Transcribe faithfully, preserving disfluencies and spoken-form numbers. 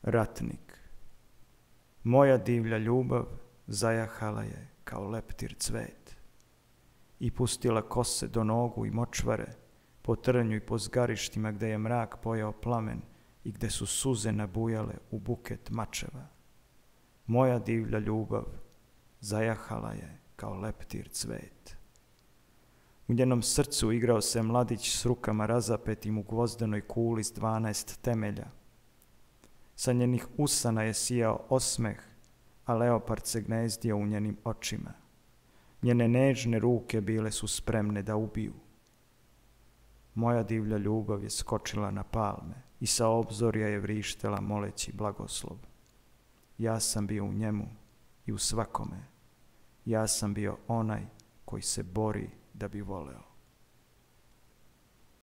Ratnik. Moja divlja ljubav zajahala je kao leptir cvet i pustila kose do nogu i močvare, po trnju i po zgarištima gde je mrak pojao plamen i gde su suze nabujale u buket mačeva. Moja divlja ljubav zajahala je kao leptir cvet. U njenom srcu igrao se mladić s rukama razapetim u gvozdenoj kuli s dvanaest temelja. Sa njenih usana je sijao osmeh, a leopard se gnezdio u njenim očima. Njene nežne ruke bile su spremne da ubiju. Moja divlja ljubav je skočila na palme i sa obzorja je vrištela moleći blagoslov. Ja sam bio u njemu i u svakome. Ja sam bio onaj koji se bori da bi voleo.